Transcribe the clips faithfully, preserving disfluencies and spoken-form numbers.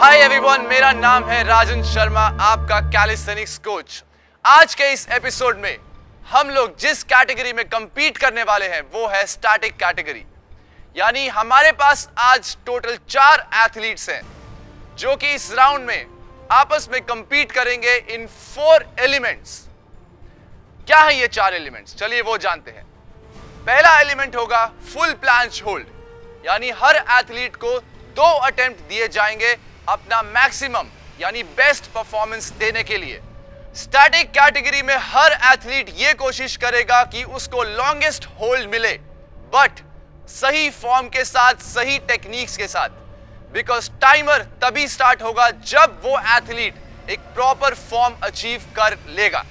Hi everyone, मेरा नाम है राजन शर्मा, आपका कैलिस्थेनिक्स कोच। आज के इस एपिसोड में हम लोग जिस कैटेगरी में कंपीट करने वाले हैं वो है स्टैटिक कैटेगरी। यानी हमारे पास आज टोटल चार एथलीट्स हैं जो कि इस राउंड में आपस में कंपीट करेंगे इन फोर एलिमेंट्स। क्या है ये चार एलिमेंट्स, चलिए वो जानते हैं। पहला एलिमेंट होगा फुल प्लांच होल्ड, यानी हर एथलीट को दो अटेम्प्ट दिए जाएंगे अपना मैक्सिमम यानी बेस्ट परफॉर्मेंस देने के लिए। स्टैटिक कैटेगरी में हर एथलीट ये कोशिश करेगा कि उसको लॉन्गेस्ट होल्ड मिले, बट सही फॉर्म के साथ, सही टेक्निक्स के साथ, बिकॉज टाइमर तभी स्टार्ट होगा जब वो एथलीट एक प्रॉपर फॉर्म अचीव कर लेगा।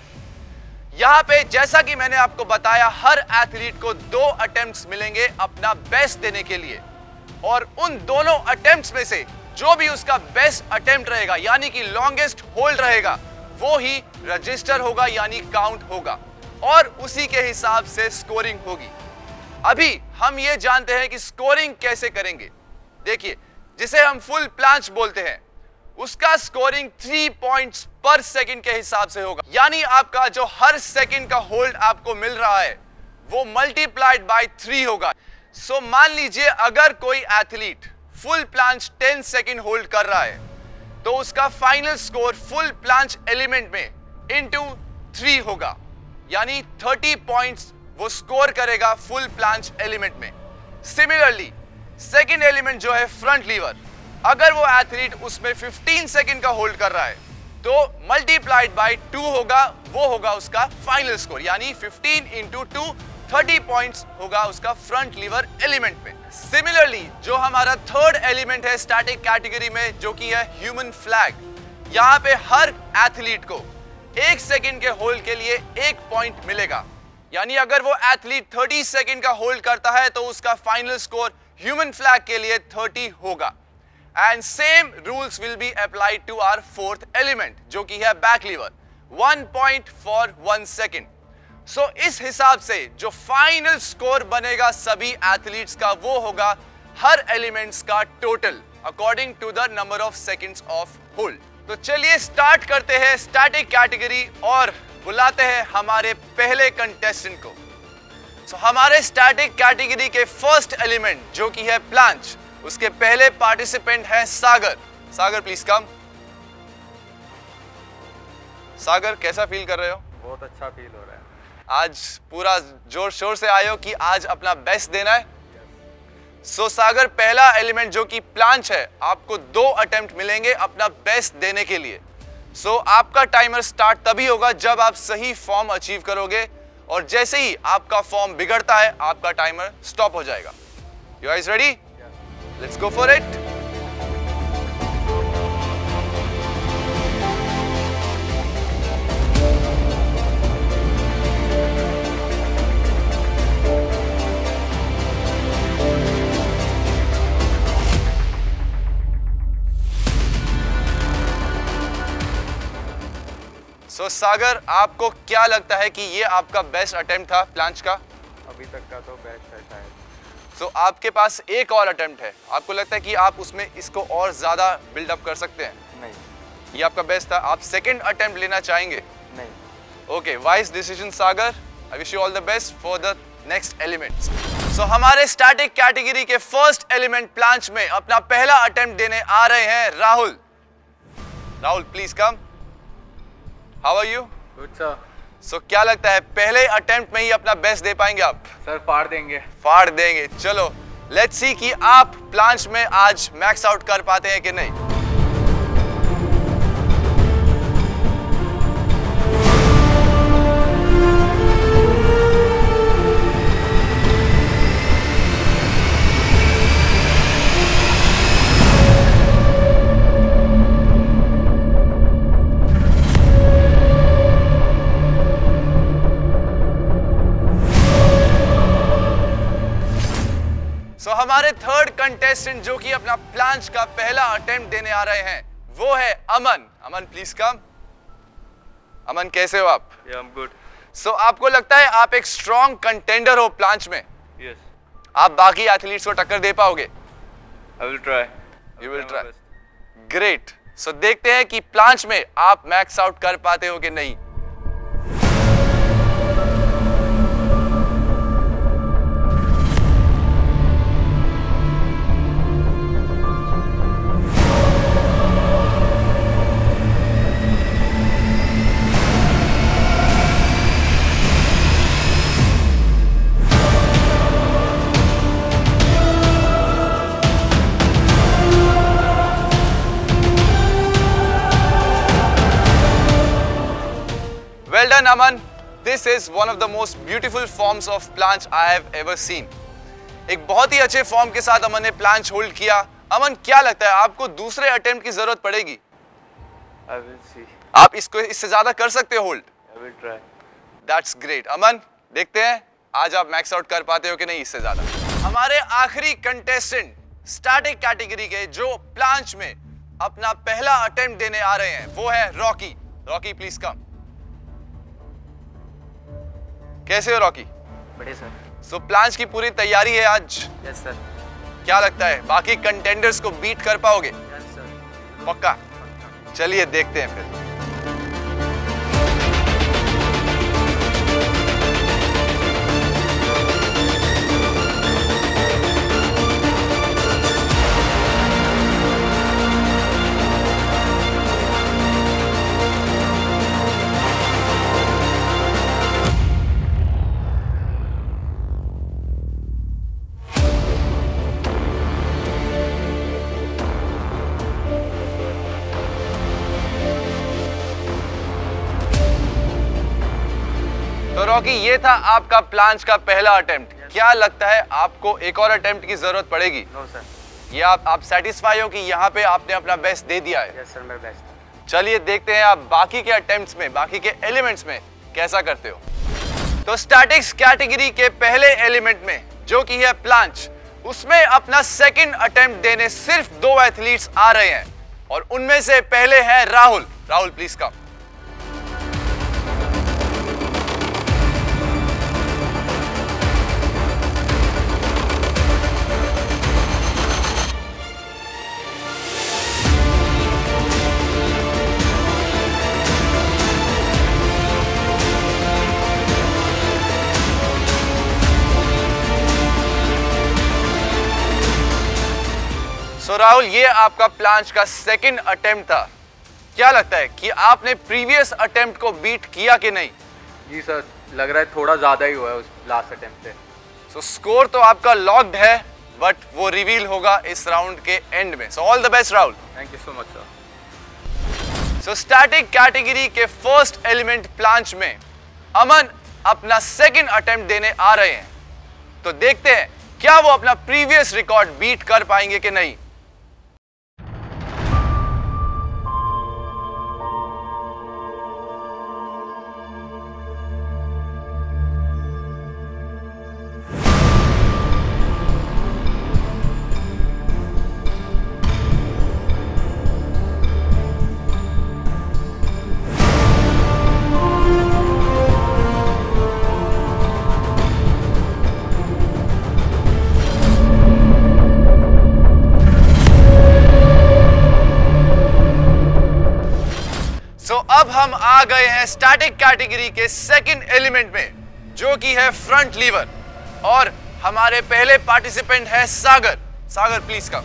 यहां पे जैसा कि मैंने आपको बताया, हर एथलीट को दो अटेम्प्ट्स मिलेंगे अपना बेस्ट देने के लिए, और उन दोनों अटेम्प्ट्स में से जो भी उसका बेस्ट अटेम्प्ट रहेगा यानी कि लॉन्गेस्ट होल्ड रहेगा, वो ही रजिस्टर होगा यानी काउंट होगा, और उसी के हिसाब से स्कोरिंग होगी। अभी हम ये जानते हैं कि स्कोरिंग कैसे करेंगे। देखिए, जिसे हम फुल प्लांच बोलते हैं उसका स्कोरिंग थ्री पॉइंट्स पर सेकंड के हिसाब से होगा, यानी आपका जो हर सेकंड का होल्ड आपको मिल रहा है वो मल्टीप्लाइड बाय थ्री होगा। सो so, मान लीजिए अगर कोई athlete full planche ten second hold कर रहा है तो उसका final score full planche element में इनटू थ्री होगा, यानी थर्टी पॉइंट्स वो स्कोर करेगा फुल प्लांच एलिमेंट में। सिमिलरली सेकंड एलिमेंट जो है फ्रंट लीवर, अगर वो एथलीट उसमें फिफ्टीन सेकंड का होल्ड कर रहा है तो मल्टीप्लाइड बाय टू होगा, वो होगा उसका फाइनल स्कोर, यानी fifteen into two thirty points होगा उसका फ्रंट लीवर एलिमेंट में। सिमिलरली जो हमारा थर्ड एलिमेंट है स्टैटिक कैटेगरी में, जो कि है ह्यूमन फ्लैग, यहां पे हर एथलीट को एक सेकंड के होल्ड के लिए एक पॉइंट मिलेगा, यानी अगर वो एथलीट थर्टी सेकंड का होल्ड करता है तो उसका फाइनल स्कोर ह्यूमन फ्लैग के लिए थर्टी होगा। And same rules will be applied to our fourth element जो कि है back lever, one point for one second. So so, इस हिसाब से जो फाइनल स्कोर बनेगा सभी एथलीट्स का वो होगा हर एलिमेंट्स का total according to the number of seconds of hold. तो चलिए स्टार्ट करते हैं स्टैटिक कैटेगरी और बुलाते हैं हमारे पहले कंटेस्टेंट को। सो so, हमारे स्टैटिक कैटेगरी के फर्स्ट एलिमेंट जो कि है प्लांच, उसके पहले पार्टिसिपेंट है सागर। सागर प्लीज कम। सागर, कैसा फील कर रहे हो? बहुत अच्छा फील हो रहा है। आज पूरा जोर शोर से आए हो कि आज अपना बेस्ट देना है। सो so, सागर, पहला एलिमेंट जो कि प्लांच है, आपको दो अटेम्प्ट मिलेंगे अपना बेस्ट देने के लिए। सो so, आपका टाइमर स्टार्ट तभी होगा जब आप सही फॉर्म अचीव करोगे, और जैसे ही आपका फॉर्म बिगड़ता है आपका टाइमर स्टॉप हो जाएगा। You guys ready? Let's go for it. So so, Sagar, आपको क्या लगता है कि ये आपका बेस्ट अटेम्प्ट था प्लांच का? अभी तक का तो बेस्ट है शायद। सो so, आपके पास एक और अटेम्प्ट है, आपको लगता है कि आप उसमें इसको और ज्यादा बिल्डअप कर सकते हैं? नहीं, ये आपका बेस्ट था। आप सेकंड अटेम्प्ट लेना चाहेंगे? नहीं। Okay, wise decision Sagar. I wish you all the best for the next elements. So हमारे स्टैटिक कैटेगरी के फर्स्ट एलिमेंट प्लांच में अपना पहला अटेम्प्ट देने आ रहे हैं Rahul. Rahul please come. How are you? Good sir. So क्या लगता है पहले अटेम्प्ट में ही अपना बेस्ट दे पाएंगे आप? सर फाड़ देंगे। फाड़ देंगे। चलो लेट्स सी कि आप प्लांच में आज मैक्स आउट कर पाते हैं कि नहीं। सो so, हमारे थर्ड कंटेस्टेंट जो कि अपना प्लांच का पहला अटेम्प्ट देने आ रहे हैं वो है अमन। अमन प्लीज कम। अमन, कैसे हो आप? yeah, I'm good. So so, आपको लगता है आप एक स्ट्रॉन्ग कंटेंडर हो प्लांच में? yes. आप बाकी एथलीट्स को टक्कर दे पाओगे? I will try. You will try. Great. So देखते हैं कि प्लांच में आप मैक्स आउट कर पाते हो कि नहीं। Well done, Aman. This is one of the most beautiful forms of planche I have ever seen. एक बहुत ही अच्छे फॉर्म के साथ अमन ने प्लांच होल्ड किया। अमन, क्या लगता है आपको दूसरे अटेम्प्ट की जरूरत पड़ेगी? I will see. आप इसको इससे ज्यादा कर सकते हो hold? I will try. That's great. Aman, देखते हैं आज आप मैक्स आउट कर पाते हो कि नहीं इससे ज्यादा। हमारे आखिरी कंटेस्टेंट स्टैटिक कैटेगरी के जो प्लांच में अपना पहला अटेम्प्ट देने आ रहे हैं वो है रॉकी। Rocky, please come. कैसे हो रॉकी? बढ़िया सर। सो प्लांच की पूरी तैयारी है आज? Yes sir. क्या लगता है बाकी कंटेंडर्स को बीट कर पाओगे? Yes sir. पक्का? चलिए देखते हैं फिर। तो रॉकी, ये था आपका प्लांच का पहला अटेम्प्ट। क्या लगता है आपको एक और अटेम्प्ट की जरूरत पड़ेगी? No sir. ये आप आप सेटिस्फाई हो कि यहाँ पे आपने अपना बेस्ट दे दिया है? यस सर, मैं बेस्ट। चलिए देखते हैं आप बाकी के अटेम्प्ट्स में, बाकी के एलिमेंट्स में कैसा करते हो। तो स्टैटिक्स कैटेगरी के पहले एलिमेंट में जो कि है प्लांच, उसमें अपना सेकंड अटेम्प्ट देने सिर्फ दो एथलीट्स आ रहे हैं और उनमें से पहले है राहुल। राहुल, प्लीज कम। तो राहुल, ये आपका प्लांच का सेकंड अटेम्प्ट था। क्या लगता है कि आपने प्रीवियस अटेम्प्ट को बीट किया कि नहीं? जी सर, लग रहा है थोड़ा ज्यादा ही हुआ है उस लास्ट अटेम्प्ट से। सो स्कोर तो आपका लॉक्ड है, बट वो रिवील होगा इस राउंड के एंड में। So all the best Rahul. Thank you so much sir. So static category के फर्स्ट एलिमेंट प्लांच में अमन अपना सेकंड अटेम्प्ट देने आ रहे हैं। तो देखते हैं क्या वो अपना प्रीवियस रिकॉर्ड बीट कर पाएंगे कि नहीं। तो अब हम आ गए हैं स्टैटिक कैटेगरी के सेकंड एलिमेंट में जो कि है फ्रंट लीवर और हमारे पहले पार्टिसिपेंट है सागर। सागर, प्लीज कम।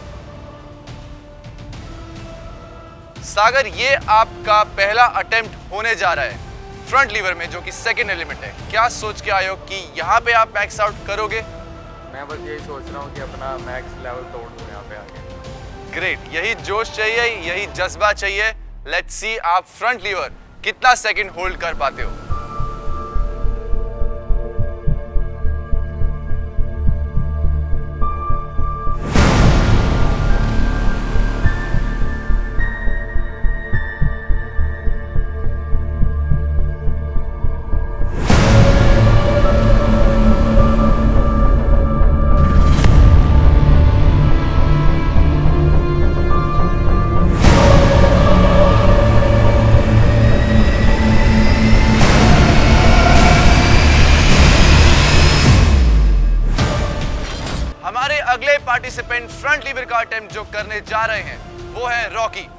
सागर, ये आपका पहला अटेम्प्ट होने जा रहा है फ्रंट लीवर में जो कि सेकंड एलिमेंट है। क्या सोच के आए हो कि यहाँ पे आप मैक्स आउट करोगे? मैं बस यही सोच रहा हूँ कि अपना मैक्स लेवल तोड़ दूँ यहाँ पे आके। ग्रेट, यही जोश चाहिए, यही जज्बा चाहिए। लेट्स सी आप फ्रंट लीवर कितना सेकंड होल्ड कर पाते हो। अगले पार्टिसिपेंट फ्रंट लीवर का अटेम्प्ट जो करने जा रहे हैं वो है रॉकी।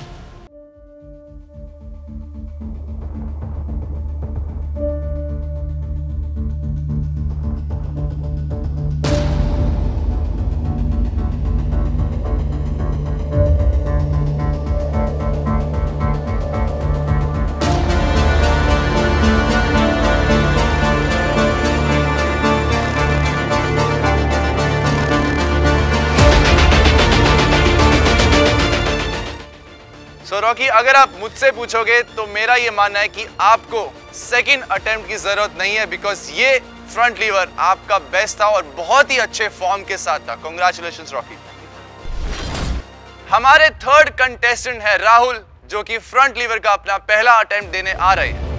सो रॉकी, अगर आप मुझसे पूछोगे तो मेरा ये मानना है कि आपको सेकंड अटेम्प्ट की जरूरत नहीं है, बिकॉज ये फ्रंट लीवर आपका बेस्ट था और बहुत ही अच्छे फॉर्म के साथ था। Congratulations Rocky. हमारे थर्ड कंटेस्टेंट है राहुल, जो कि फ्रंट लीवर का अपना पहला अटेम्प्ट देने आ रहे हैं।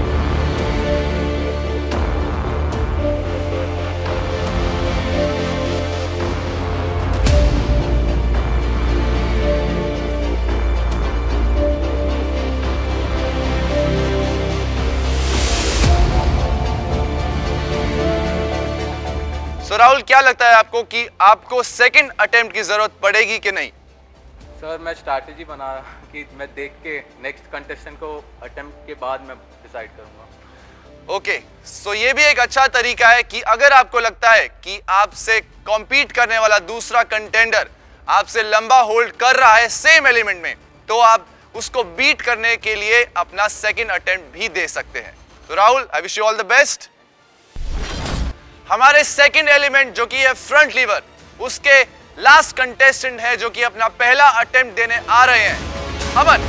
So, राहुल, क्या लगता है आपको कि आपको सेकंड अटेम्प्ट की जरूरत पड़ेगी कि नहीं? सर मैं स्ट्रैटेजी बना कि मैं देख के नेक्स्ट कंटेस्टेंट को अटेम्प्ट के बाद मैं डिसाइड करूंगा। ओके, सो ये भी एक अच्छा तरीका है कि अगर आपको लगता है कि आपसे कॉम्पीट करने वाला दूसरा कंटेंडर आपसे लंबा होल्ड कर रहा है सेम एलिमेंट में, तो आप उसको बीट करने के लिए अपना सेकंड अटेम्प्ट भी दे सकते हैं। तो Rahul, I wish you all the best. हमारे सेकंड एलिमेंट जो कि है फ्रंट लीवर, उसके लास्ट कंटेस्टेंट है जो कि अपना पहला अटेम्प्ट देने आ रहे हैं, अमन।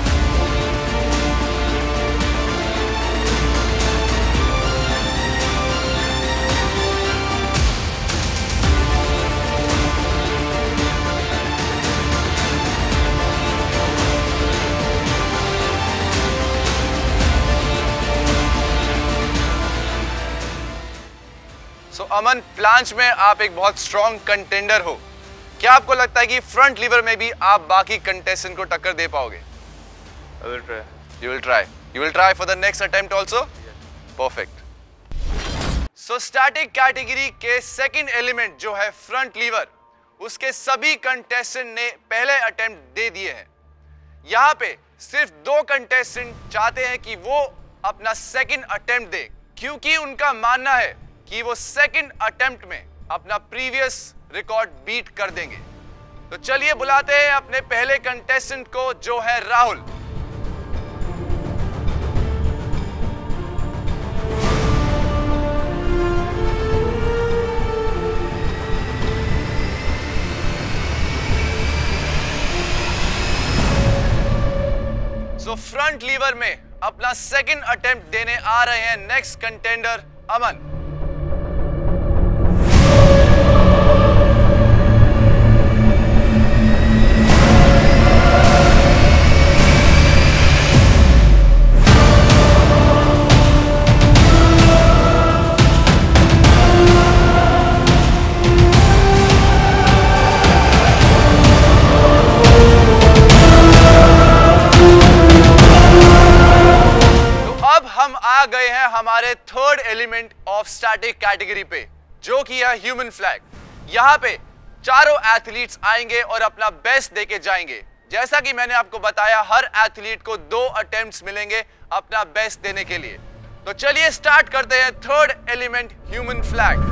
सो so, अमन, प्लांच में आप एक बहुत स्ट्रॉन्ग कंटेंडर हो। क्या आपको लगता है कि फ्रंट लीवर में भी आप बाकी कंटेस्टेंट को टक्कर दे पाओगे? I will try. You will try. You will try for the next attempt also? Yes. Perfect. So static category के सेकंड एलिमेंट जो है फ्रंट लीवर, उसके सभी कंटेस्टेंट ने पहले अटेम्प्ट दे दिए हैं। यहाँ पे सिर्फ दो कंटेस्टेंट चाहते हैं कि वो अपना सेकंड अटेम्प्ट दे, क्योंकि उनका मानना है कि वो सेकंड अटेम्प्ट में अपना प्रीवियस रिकॉर्ड बीट कर देंगे। तो चलिए बुलाते हैं अपने पहले कंटेस्टेंट को, जो है राहुल। सो फ्रंट लीवर में अपना सेकंड अटेम्प्ट देने आ रहे हैं नेक्स्ट कंटेंडर अमन। आ गए हैं हमारे third element of static category पे, जो कि है ह्यूमन फ्लैग। यहाँ पे चारों एथलीट्स आएंगे और अपना बेस्ट देके जाएंगे। जैसा कि मैंने आपको बताया, हर एथलीट को दो अटेम्प्ट्स मिलेंगे अपना बेस्ट देने के लिए। तो चलिए स्टार्ट करते हैं third element human flag.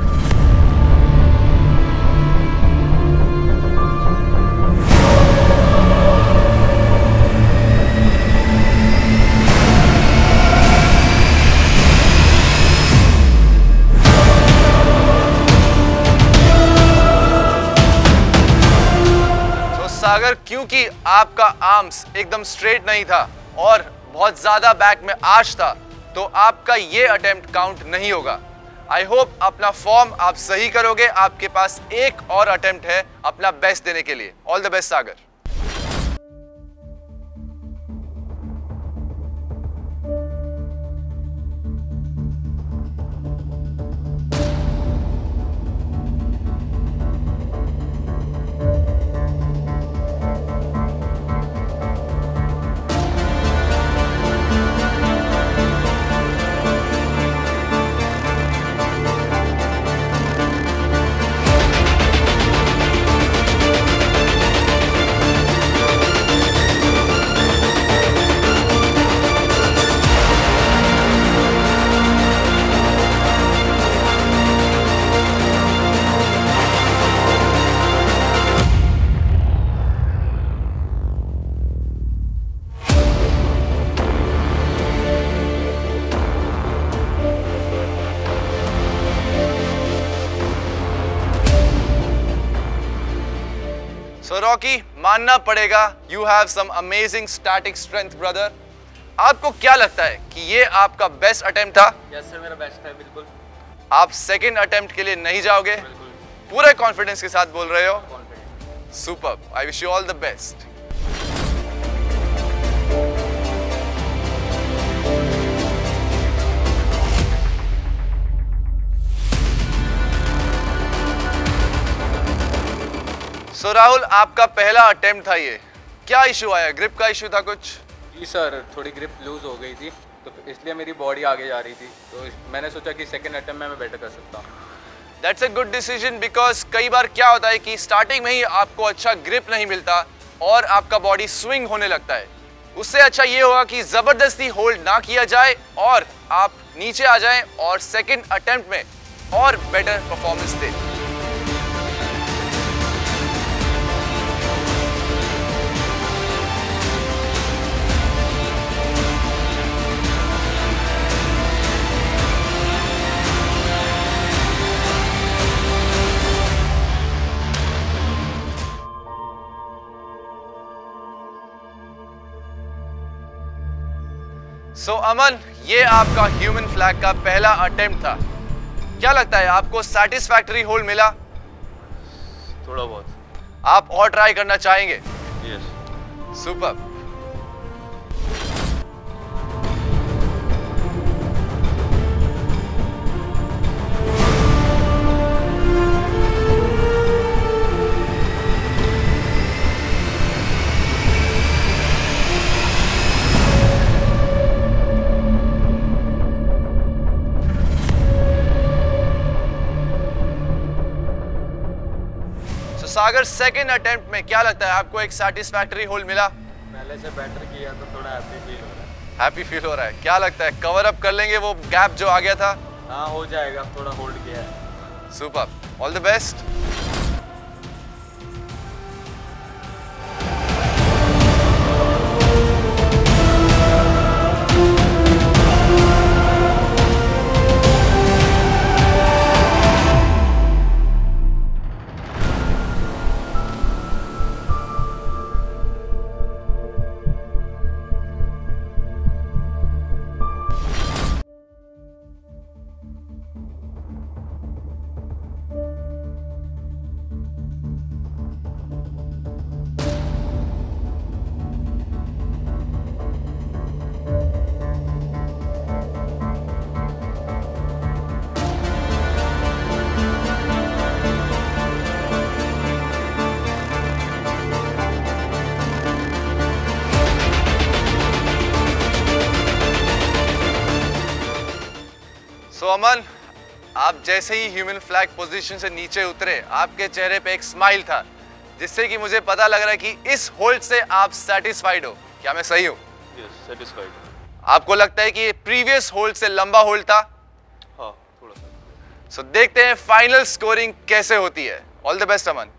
Sagar, क्योंकि आपका आर्म्स एकदम स्ट्रेट नहीं था और बहुत ज्यादा बैक में आर्च था, तो आपका ये अटेम्प्ट काउंट नहीं होगा। आई होप अपना फॉर्म आप सही करोगे। आपके पास एक और अटेम्प्ट है अपना बेस्ट देने के लिए। All the best Sagar. So Rocky, मानना पड़ेगा, you have some amazing static strength brother. आपको क्या लगता है कि ये आपका बेस्ट अटेम्प्ट था? यस सर, मेरा बेस्ट है बिल्कुल। आप सेकंड अटेम्प्ट के लिए नहीं जाओगे? बिल्कुल। पूरे कॉन्फिडेंस के साथ बोल रहे हो? Confident. Superb, I wish you all the best. So Rahul, आपका पहला अटेम्प्ट था ये, क्या इशू आया? ग्रिप का इशू था कुछ? जी सर, थोड़ी ग्रिप लूज हो गई थी, तो इसलिए मेरी बॉडी आगे जा रही थी, तो मैंने सोचा कि सेकंड अटेम्प्ट में मैं बेटर कर सकता हूँ। That's a good decision, because कई बार क्या होता है कि स्टार्टिंग में ही आपको अच्छा ग्रिप नहीं मिलता और आपका बॉडी स्विंग होने लगता है। उससे अच्छा ये होगा कि जबरदस्ती होल्ड ना किया जाए और आप नीचे आ जाएं और सेकंड अटेम्प्ट में और बेटर परफॉर्मेंस दें। सो so, अमन, ये आपका ह्यूमन फ्लैग का पहला अटेम्प्ट था। क्या लगता है, आपको सैटिस्फैक्टरी होल्ड मिला? थोड़ा बहुत। आप और ट्राई करना चाहेंगे? Yes. Super. Sagar, second attempt में क्या लगता है, आपको एक सैटिस्फैक्टरी होल्ड मिला? पहले से बेटर किया तो थोड़ा हैप्पी फील हो रहा है। हैप्पी फील हो रहा है। क्या लगता है, कवर अप कर लेंगे वो गैप जो आ गया था? हाँ, हो जाएगा, थोड़ा होल्ड किया है। Super, all the best. तो अमन, आप जैसे ही ह्यूमन फ्लैग पोजीशन से नीचे उतरे, आपके चेहरे पे एक स्माइल था, जिससे कि मुझे पता लग रहा है कि इस होल्ड से आप सेटिस्फाइड हो। क्या मैं सही हूँ? Yes, satisfied. आपको लगता है कि ये प्रीवियस होल्ड से लंबा होल्ड था? हाँ, थोड़ा सा। सो so, देखते हैं फाइनल स्कोरिंग कैसे होती है। All the best Aman.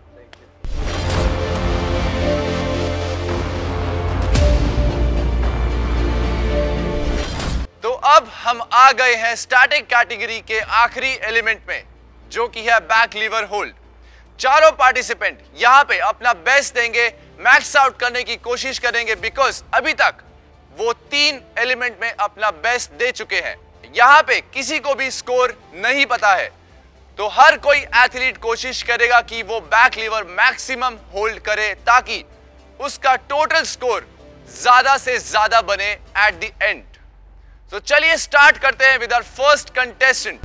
तो अब हम आ गए हैं स्टैटिक कैटेगरी के आखिरी एलिमेंट में, जो कि है बैक लीवर होल्ड। चारों पार्टिसिपेंट यहां पे अपना बेस्ट देंगे, मैक्स आउट करने की कोशिश करेंगे, बिकॉज अभी तक वो तीन एलिमेंट में अपना बेस्ट दे चुके हैं। यहां पे किसी को भी स्कोर नहीं पता है, तो हर कोई एथलीट कोशिश करेगा कि वो बैक लीवर मैक्सिमम होल्ड करे, ताकि उसका टोटल स्कोर ज्यादा से ज्यादा बने एट द एंड। तो चलिए स्टार्ट करते हैं विद आवर फर्स्ट कंटेस्टेंट।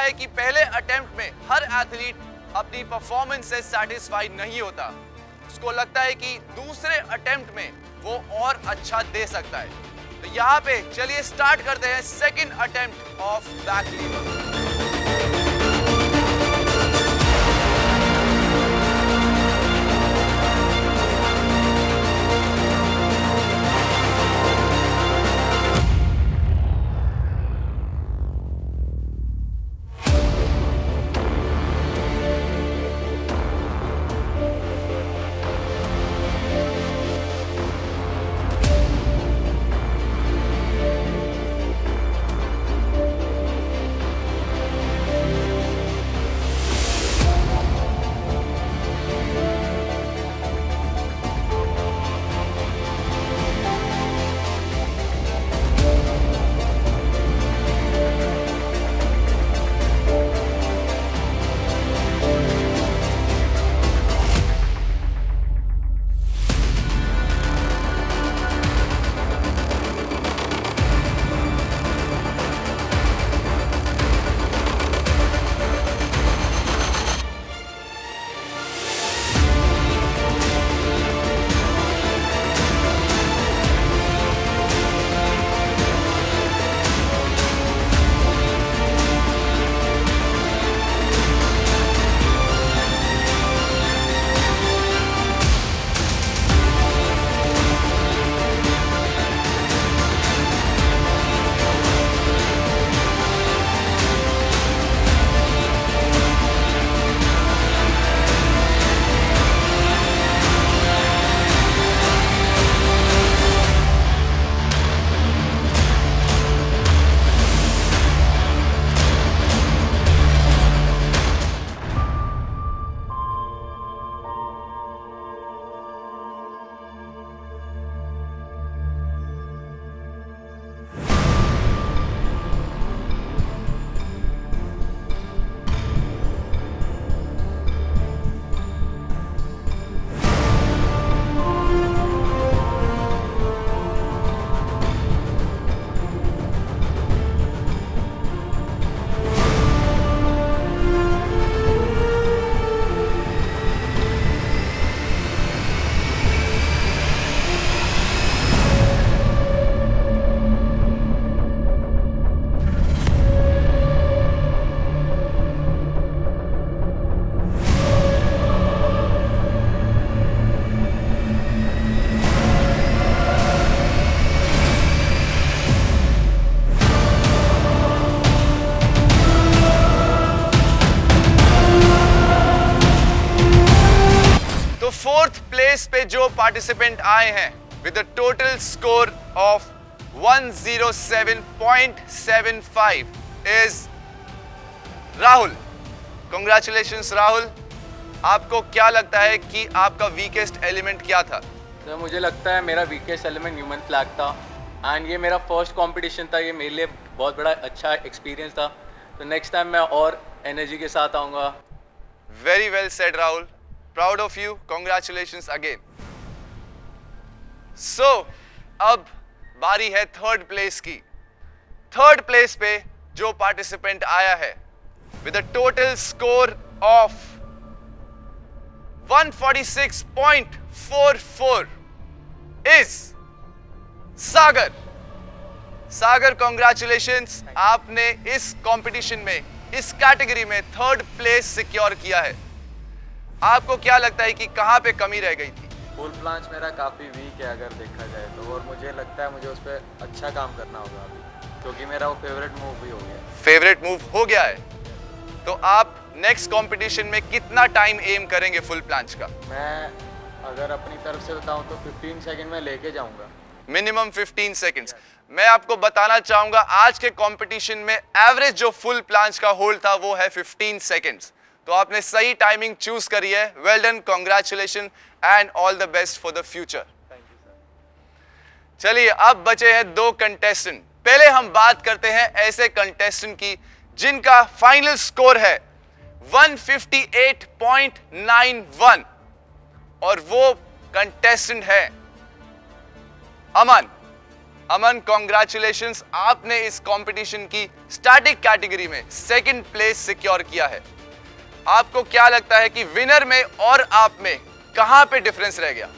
है कि पहले अटेम्प्ट में हर एथलीट अपनी परफॉर्मेंस से सेटिस्फाइड नहीं होता, उसको लगता है कि दूसरे अटेम्प्ट में वो और अच्छा दे सकता है। तो यहाँ पे चलिए स्टार्ट करते हैं second attempt of back lever. Fourth place पे जो पार्टिसिपेंट आए हैं with a total score of one oh seven point seven five is Rahul. Congratulations Rahul. आपको क्या लगता है कि आपका वीकेस्ट एलिमेंट क्या था? तो मुझे लगता है मेरा वीकेस्ट एलिमेंट ह्यूमन फ्लैग था एंड ये मेरा फर्स्ट कंपटीशन था, ये मेरे लिए बहुत बड़ा अच्छा एक्सपीरियंस था। तो नेक्स्ट टाइम मैं और एनर्जी के साथ आऊँगा। Very well said Rahul, proud of you, congratulations again. So अब बारी है थर्ड प्लेस की। थर्ड प्लेस पे जो पार्टिसिपेंट आया है with a total score of one forty-six point four four is Sagar. Sagar congratulations, आपने इस कंपटीशन में, इस कैटेगरी में थर्ड प्लेस सिक्योर किया है। आपको क्या लगता है कि कहां पे कमी रह गई थी? फुल प्लांच मेरा काफ़ी वीक है अगर देखा जाए तो, और मुझे लगता है मुझे उस पर अच्छा काम करना होगा अभी, क्योंकि मेरा वो फेवरेट मूव भी हो गया। फेवरेट मूव हो गया है, तो आप नेक्स्ट कंपटीशन में कितना टाइम एम करेंगे फुल प्लांच का? मैं अगर अपनी तरफ से बताऊं तो फिफ्टीन सेकंड में लेके जाऊंगा, मिनिमम फिफ्टीन सेकंड्स। मैं आपको बताना चाहूंगा आज के कंपटीशन में एवरेज जो फुल प्लांच का होल्ड था वो है फिफ्टीन सेकंड्स। तो आपने सही टाइमिंग चूज करी है। Well done, congratulation and all the best for the future. Thank you sir. चलिए अब बचे हैं दो कंटेस्टेंट। पहले हम बात करते हैं ऐसे कंटेस्टेंट की जिनका फाइनल स्कोर है one fifty-eight point nine one और वो कंटेस्टेंट है अमन। अमन, कॉन्ग्रेचुलेशंस, आपने इस कंपटीशन की स्टैटिक कैटेगरी में सेकंड प्लेस सिक्योर किया है। आपको क्या लगता है कि विनर में और आप में कहां पे डिफरेंस रह गया?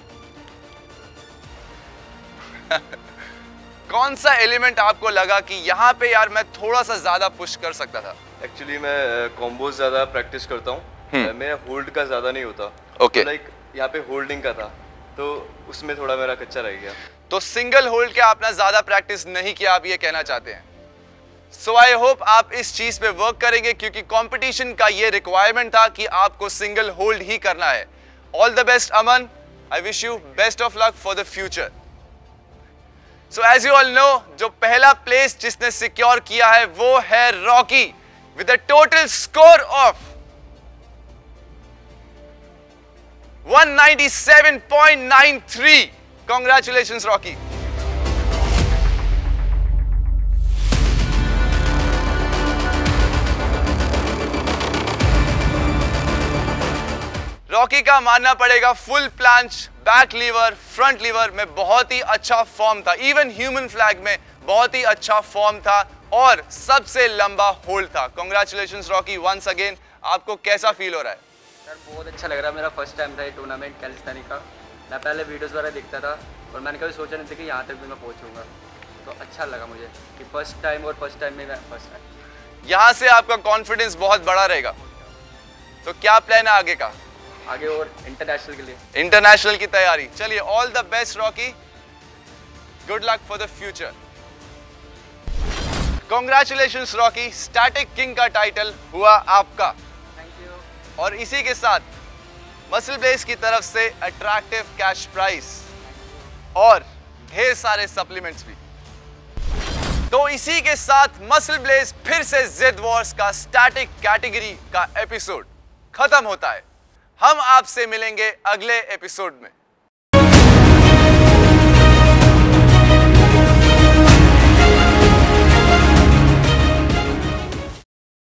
कौन सा एलिमेंट आपको लगा कि यहां पे यार मैं थोड़ा सा ज्यादा पुश कर सकता था? एक्चुअली मैं कॉम्बोज ज्यादा प्रैक्टिस करता हूँ, मेरा होल्ड का ज्यादा नहीं होता। ओके, तो लाइक यहाँ पे होल्डिंग का था तो उसमें थोड़ा मेरा कच्चा रह गया। तो सिंगल होल्ड के आपने ज्यादा प्रैक्टिस नहीं किया, आप ये कहना चाहते हैं? सो आई होप आप इस चीज पे वर्क करेंगे क्योंकि कंपटीशन का ये रिक्वायरमेंट था कि आपको सिंगल होल्ड ही करना है। All the best Aman, I wish you best of luck for the future. So as you all know, जो पहला प्लेस जिसने सिक्योर किया है वो है Rocky with a total score of one ninety-seven point nine three. Congratulations, Rocky. Rocky का मानना पड़ेगा full planche, back lever, front lever में बहुत ही अच्छा फॉर्म था। इवन ह्यूमन फ्लैग में बहुत ही अच्छा फॉर्म था और सबसे लंबा होल्ड था। Congratulations Rocky once again. आपको कैसा फील हो रहा है? सर बहुत अच्छा लग रहा है। मेरा फर्स्ट टाइम था ये टूर्नामेंट कैलिस्थेनिक्स का। मैं पहले वीडियोस वगैरह देखता था और मैंने कभी सोचा नहीं था कि यहाँ तक भी मैं पहुँचूंगा, तो अच्छा लगा मुझे कि फर्स्ट टाइम और फर्स्ट टाइम में मैं फर्स्ट टाइम। यहाँ से आपका कॉन्फिडेंस बहुत बड़ा रहेगा। तो क्या प्लान है आगे का? आगे और इंटरनेशनल के लिए इंटरनेशनल की तैयारी। चलिए, all the best Rocky, good luck for the future. Congratulations Rocky, static king का टाइटल हुआ आपका। और इसी के साथ मसल ब्लेज की तरफ से अट्रैक्टिव कैश प्राइस और ढेर सारे सप्लीमेंट्स भी। तो इसी के साथ मसल ब्लेज फिर से जेड वॉर्स का स्टैटिक कैटेगरी का एपिसोड खत्म होता है। हम आपसे मिलेंगे अगले एपिसोड में।